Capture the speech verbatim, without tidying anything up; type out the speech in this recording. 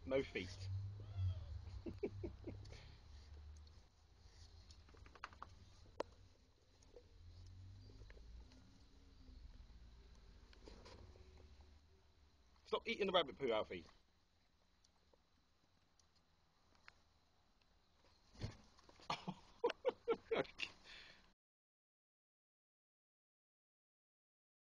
no feet. Stop eating the rabbit poo, Alfie.